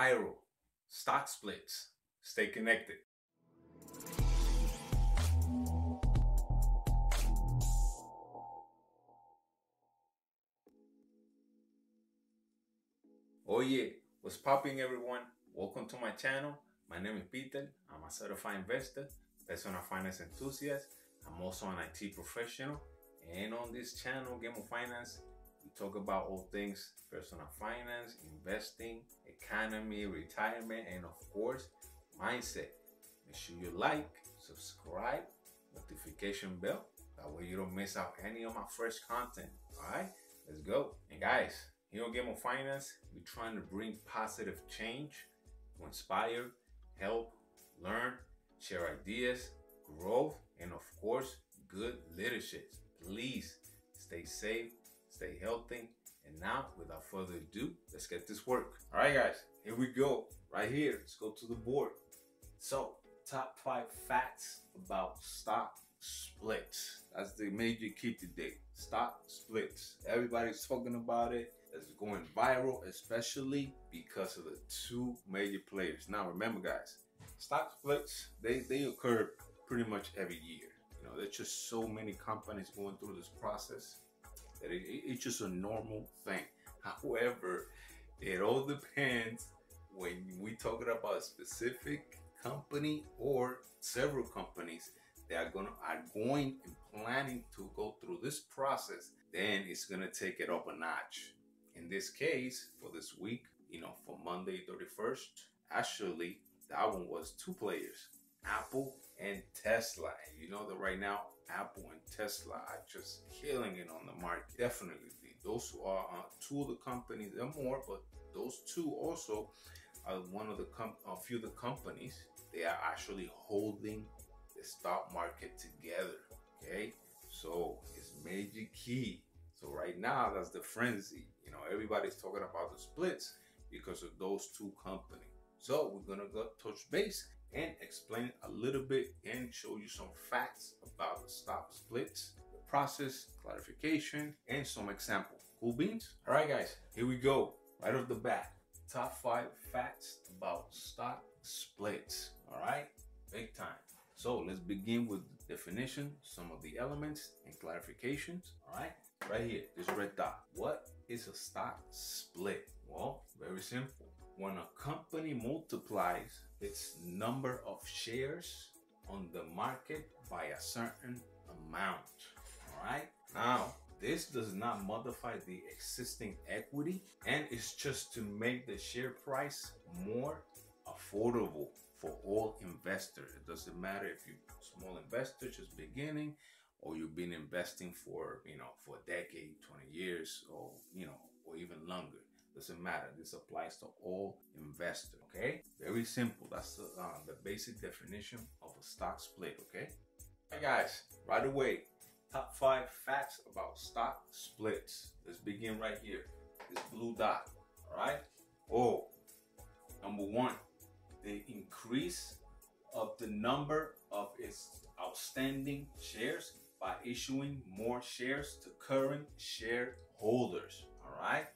viral stock splits. Stay connected. Oh yeah, what's popping everyone? Welcome to my channel. My name is Peter. I'm a certified investor, personal finance enthusiast. I'm also an IT professional. And on this channel, Game of Finance, we talk about all things personal finance, investing, economy, retirement, and of course, mindset. Make sure you like, subscribe, notification bell. That way you don't miss out any of my fresh content. All right, let's go. And guys, here on Game of Finance, we're trying to bring positive change to inspire, help, learn, share ideas, growth, and of course, good leadership. Please stay safe, stay healthy. And now, without further ado, let's get this work. All right, guys, here we go. Right here, let's go to the board. So, top 5 facts about stock splits. That's the major key today. Stock splits. Everybody's talking about it. It's going viral, especially because of the two major players. Now, remember, guys, stock splits, they occur pretty much every year. You know, there's just so many companies going through this process that it's just a normal thing. However, it all depends when we're talking about a specific company or several companies that are going and planning to go through this process. Then it's gonna take it up a notch. In this case, for this week, you know, for Monday 31st, actually, that one was 2 players, Apple and Tesla. And you know that right now, Apple and Tesla are just killing it on the market. Definitely. Those are 2 of the companies. There are more, but those 2 also are a few of the companies. They are actually holding the stock market together. Okay, so it's major key. So right now, that's the frenzy. You know, everybody's talking about the splits because of those 2 companies. So we're gonna go touch base and explain a little bit and show you some facts about the stock splits, the process, clarification, and some example. Cool beans? All right, guys, here we go. Right off the bat, top 5 facts about stock splits. All right, big time. So let's begin with the definition, some of the elements and clarifications. All right, right here, this red dot. What is a stock split? Well, very simple. When a company multiplies its number of shares on the market by a certain amount. All right, now this does not modify the existing equity, and it's just to make the share price more affordable for all investors. It doesn't matter if you're a small investor just beginning, or you've been investing for, you know, for a decade, 20 years, or, you know, or even longer. Doesn't matter. This applies to all investors. Okay, very simple. That's the basic definition of a stock split. Okay, all right, guys, right away, top 5 facts about stock splits. Let's begin right here. This blue dot. All right. Oh, number 1, the increase of the number of its outstanding shares by issuing more shares to current shareholders. All right.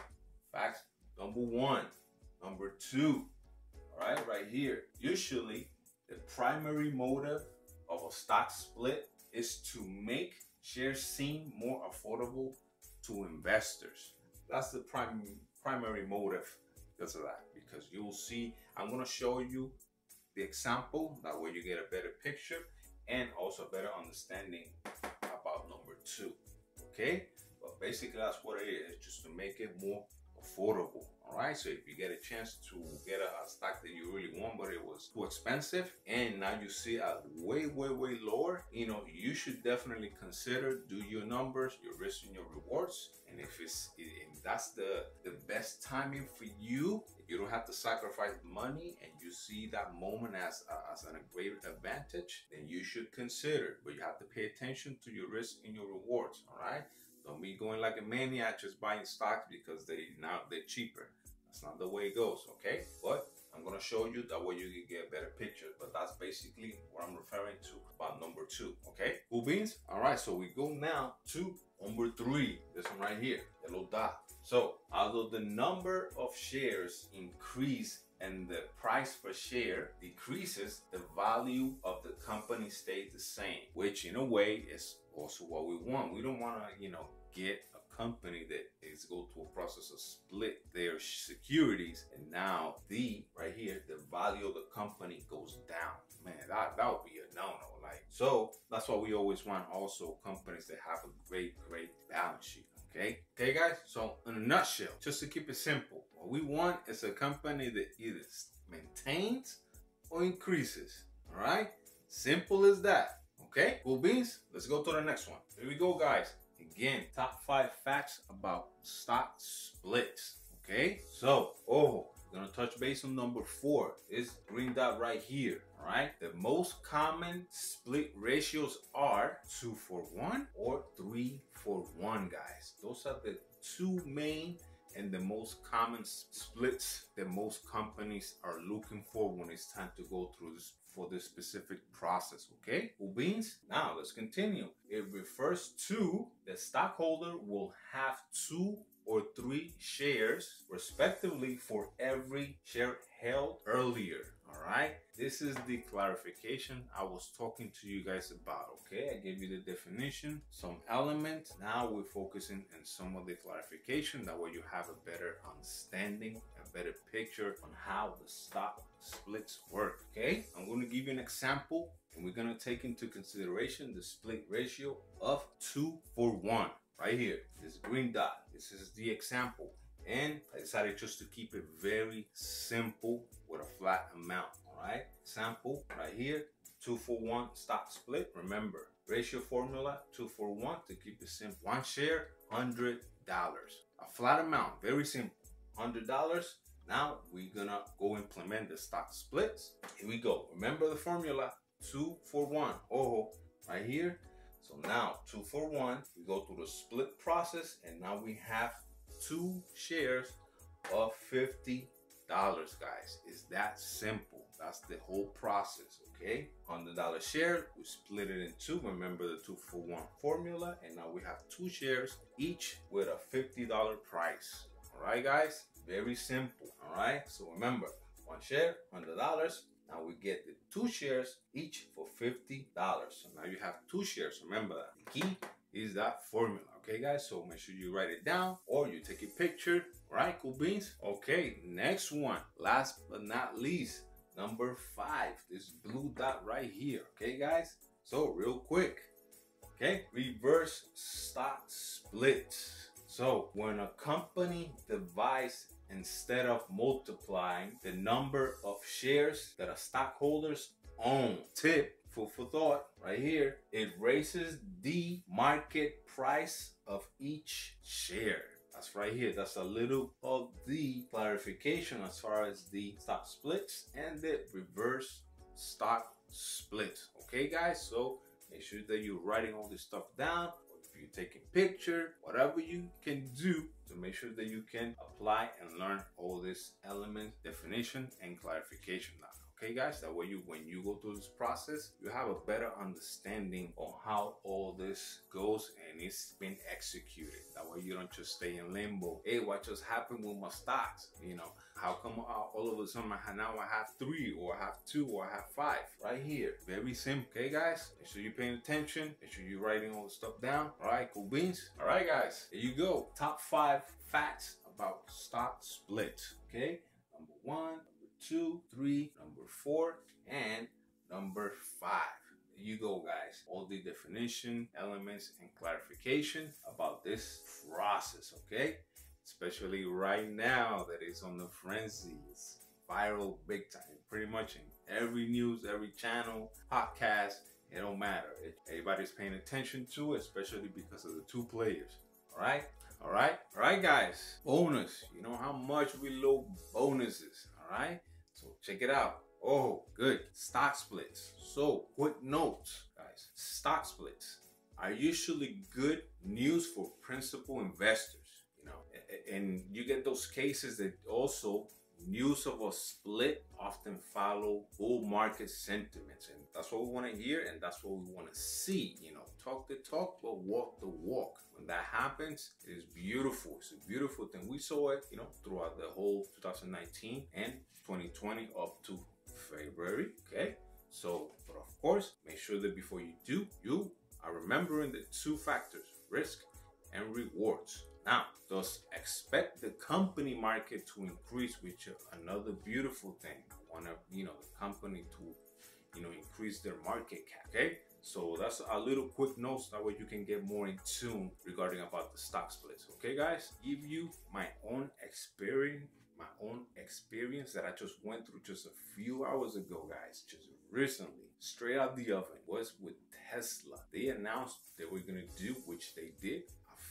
Fact number 1. Number 2. All right, right here. Usually, the primary motive of a stock split is to make shares seem more affordable to investors. That's the primary motive because of that. Because you'll see, I'm going to show you the example. That way you get a better picture and also a better understanding about number 2. Okay? But basically, that's what it is. Just to make it more affordable. All right, so if you get a chance to get a stock that you really want, but it was too expensive, and now you see a way lower, you know, you should definitely consider, do your numbers, your risk and your rewards. And if that's the best timing for you, you don't have to sacrifice money, and you see that moment as a great advantage, then you should consider. But you have to pay attention to your risk and your rewards. All right. Don't be going like a maniac just buying stocks because they're cheaper. That's not the way it goes, okay? But I'm gonna show you that way you can get a better picture. But that's basically what I'm referring to about number 2, okay? Cool beans? All right, so we go now to number 3. This one right here, the little dot. So although the number of shares increase and the price per share decreases, the value of the company stays the same, which in a way is also what we want. We don't want to, get a company that is go through a process of split their securities, and now right here, the value of the company goes down. Man, that would be a no-no. So that's why we always want also companies that have a great balance sheet. Okay, guys. So in a nutshell, just to keep it simple, what we want is a company that either maintains or increases. All right, simple as that. Okay, cool beans. Let's go to the next one. Here we go, guys. Again, top 5 facts about stock splits. Okay, so gonna touch base on number 4. This green dot right here. All right, the most common split ratios are 2-for-1 or 3-for-1, guys. Those are the 2 main and the most common splits that most companies are looking for when it's time to go through this specific process. Okay, cool beans. Now let's continue. It refers to the stockholder will have 2 or 3 shares respectively for every share held earlier. All right, this is the clarification I was talking to you guys about. Okay, I gave you the definition, some elements. Now we're focusing on some of the clarification. That way you have a better understanding, a better picture on how the stock splits work. Okay, I'm going to give you an example, and we're going to take into consideration the split ratio of 2-for-1 right here. This green dot. This is the example, and I decided just to keep it very simple with a flat amount. All right, example right here, 2-for-1 stock split. Remember, ratio formula 2-for-1 to keep it simple. 1 share, $100. A flat amount, very simple, $100. Now we're gonna go implement the stock splits. Here we go. Remember the formula, 2-for-1. Right here. So now 2-for-1, we go through the split process, and now we have 2 shares of $50, guys. It's that simple. That's the whole process. Okay, $100 share, we split it in 2. Remember the 2-for-1 formula, and now we have 2 shares, each with a $50 price. All right, guys, very simple. All right, so remember, 1 share, $100. Now we get the 2 shares each for $50. So now you have 2 shares. Remember that. The key is that formula. Okay, guys, so make sure you write it down or you take a picture. All right, cool beans. Okay, next one. Last but not least, number 5. This blue dot right here. Okay, guys, so real quick. Okay, reverse stock split. So when a company divides instead of multiplying the number of shares that a stockholders own. Tip, food for thought, right here. It raises the market price of each share. That's right here. That's a little of the clarification as far as the stock splits and the reverse stock split. Okay, guys, so make sure that you're writing all this stuff down. You're taking picture, whatever you can do to make sure that you can apply and learn all this element, definition, and clarification now. Okay, guys, that way when you go through this process, you have a better understanding on how all this goes and it's been executed. That way you don't just stay in limbo. Hey, what just happened with my stocks? How come all of a sudden now I have 3 or I have 2 or I have 5 right here? Very simple. Okay, guys, make sure you're paying attention. Make sure you're writing all the stuff down. All right, cool beans. All right, guys, there you go. Top 5 facts about stock split. Okay, number 1, number 2, 3, number 4, and number 5. There you go, guys. All the definition, elements, and clarification about this process. Okay. Especially right now that it's on the frenzy. It's viral big time. Pretty much in every news, every channel, podcast, it don't matter. Everybody's paying attention to it, especially because of the 2 players. All right, guys. Bonus. You know how much we love bonuses. All right. So check it out. Good. Stock splits. So quick notes, guys. Stock splits are usually good news for principal investors. And you get those cases that also news of a split often follow bull market sentiments, and that's what we want to hear, and that's what we want to see. You know, talk the talk, but walk the walk. When that happens, it is beautiful. It's a beautiful thing. We saw it, you know, throughout the whole 2019 and 2020 up to February. Okay, so but of course, make sure that before you do, you are remembering the two factors: risk and rewards. Now, thus expect the company market to increase, which is another beautiful thing. Want to, you know, the company to, you know, increase their market cap. Okay, so that's a little quick notes. That way you can get more in tune regarding about the stock splits. Okay, guys, give you my own experience that I just went through just a few hours ago, guys. Just recently, straight out the oven, was with Tesla. They announced they were gonna do, which they did,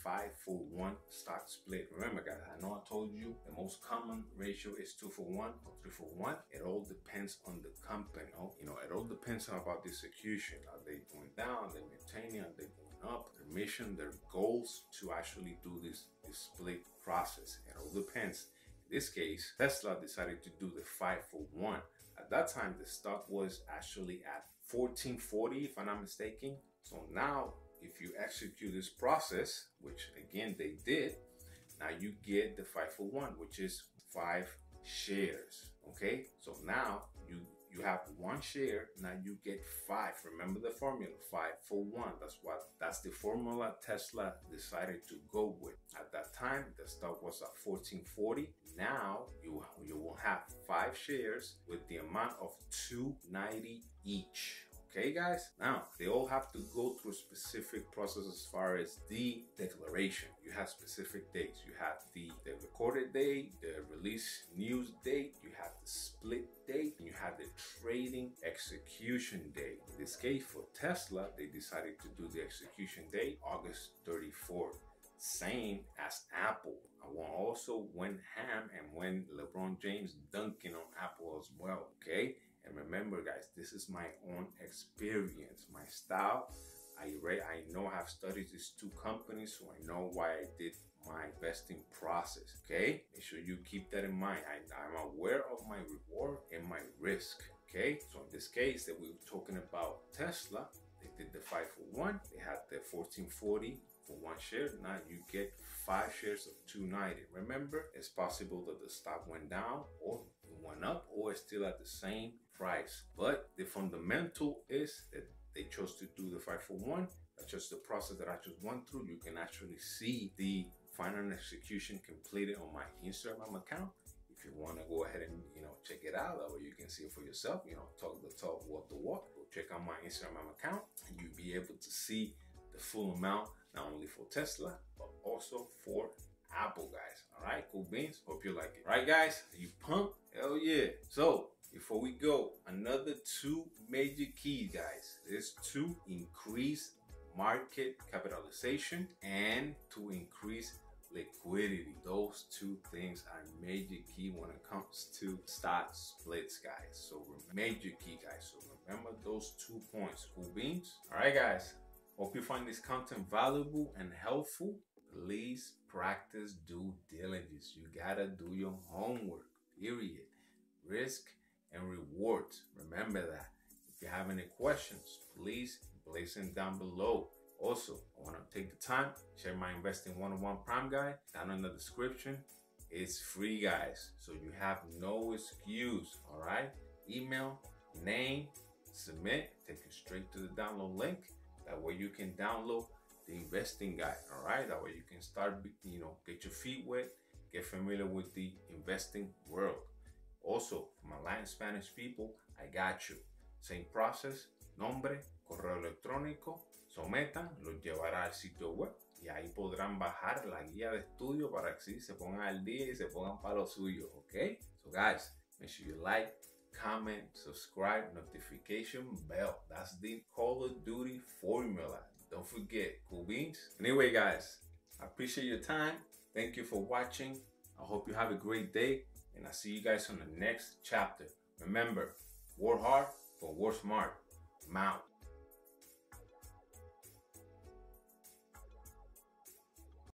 5-for-1 stock split. Remember, guys, I know I told you the most common ratio is 2-for-1 or 3-for-1. It all depends on the company. You know, it all depends on about the execution. Are they going down? Are they maintaining? Are they going up? Their mission, their goals to actually do this split process. It all depends. In this case, Tesla decided to do the 5-for-1. At that time, the stock was actually at $14.40, if I'm not mistaken. So now, if you execute this process, which again they did, now you get the 5-for-1, which is 5 shares. Okay, so now you have 1 share. Now you get 5. Remember the formula: 5-for-1. That's the formula Tesla decided to go with. At that time, the stock was at $14.40. Now you will have 5 shares with the amount of $2.90 each. Okay, guys, now they all have to go through a specific process as far as the declaration. You have specific dates. You have the recorded date, the release news date, you have the split date, and you have the trading execution date. In this case, for Tesla, they decided to do the execution date August 34th. Same as Apple. I also went ham and when LeBron James dunking on Apple as well. Okay. And remember, guys, this is my own experience, my style. I know I have studied these 2 companies, so I know why I did my investing process. Okay, make sure you keep that in mind. I'm aware of my reward and my risk. Okay, so in this case that we were talking about Tesla, they did the 5-for-1. They had the $14.40 for 1 share. Now you get 5 shares of $2.90. Remember, it's possible that the stock went down or went up or it's still at the same price, but the fundamental is that they chose to do the 5-for-1. That's just the process that I just went through. You can actually see the final execution completed on my Instagram account. If you want to go ahead and, you know, check it out, that way you can see it for yourself. You know, talk the talk, walk the walk. Go check out my Instagram account and you'll be able to see the full amount, not only for Tesla but also for Apple, guys. All right, cool beans. Hope you like it. All right, guys, are you pumped? Hell yeah. So before we go, another 2 major keys, guys, is to increase market capitalization and to increase liquidity. Those 2 things are major key when it comes to stock splits, guys. So major key, guys. So remember those 2 points. Cool beans. All right, guys, hope you find this content valuable and helpful. Please practice due diligence. You gotta do your homework, period. Risk and rewards. Remember that. If you have any questions, please place them down below. Also, I want to take the time, share my Investing 101 Prime Guide down in the description. It's free, guys, so you have no excuse. All right, email, name, submit, take you straight to the download link. That way you can download the investing guide. All right, that way you can start, you know, get your feet wet, get familiar with the investing world. Also, for my Latin Spanish people, I got you. Same process, nombre, correo electrónico, sometan, los llevará al sitio web y ahí podrán bajar la guía de estudio para que sí se pongan al día y se pongan para lo suyo, okay? So guys, make sure you like, comment, subscribe, notification bell. That's the Call of Duty formula. Don't forget, cool beans. Anyway, guys, I appreciate your time. Thank you for watching. I hope you have a great day. And I'll see you guys on the next chapter. Remember, work hard, but work smart. I'm out.